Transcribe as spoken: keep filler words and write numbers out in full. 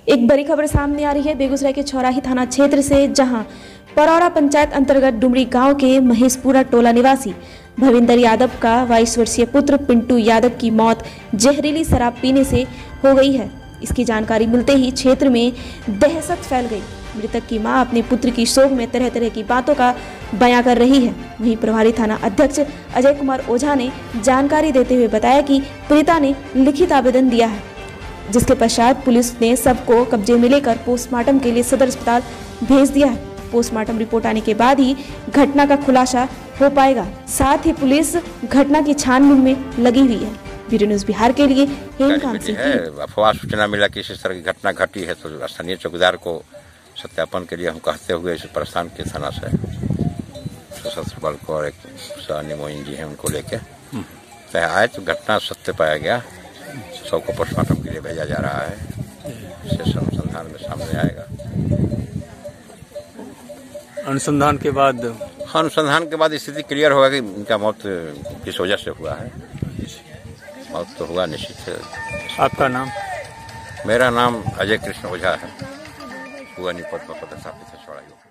एक बड़ी खबर सामने आ रही है बेगूसराय के छौराही थाना क्षेत्र से, जहां परौरा पंचायत अंतर्गत डुमरी गांव के महेशपुरा टोला निवासी भविंदर यादव का बाईस वर्षीय पुत्र पिंटू यादव की मौत जहरीली शराब पीने से हो गई है। इसकी जानकारी मिलते ही क्षेत्र में दहशत फैल गई। मृतक की मां अपने पुत्र की शोक में तरह तरह की बातों का बयां कर रही है। वहीं प्रभारी थाना अध्यक्ष अजय कुमार ओझा ने जानकारी देते हुए बताया कि पीड़िता ने लिखित आवेदन दिया है, जिसके पश्चात पुलिस ने सबको कब्जे में लेकर पोस्टमार्टम के लिए सदर अस्पताल भेज दिया है। पोस्टमार्टम रिपोर्ट आने के बाद ही घटना का खुलासा हो पाएगा। साथ ही पुलिस घटना की छानबीन में लगी हुई है। ब्यूरो न्यूज बिहार के लिए हेमकांत सिंह। अफवाह सूचना मिला कि इस तरह की घटना घटी है तो स्थानीय चौकीदार को सत्यापन के लिए हम कहते हुए इसे प्रस्थान के थाना से सशस्त्र बल को और एक सहनी मोइन जी हैं उनको लेके आए तो घटना सत्य पाया गया। सबको पोस्टमार्टम के लिए भेजा जा रहा है। शेष अनुसंधान में सामने आएगा। अनुसंधान के बाद अनुसंधान के बाद स्थिति क्लियर होगा कि इनका मौत किस वजह से हुआ है। मौत तो हुआ निश्चित है। आपका नाम? मेरा नाम अजय कृष्ण ओझा है। हुआ निपट में पदस्थापित है।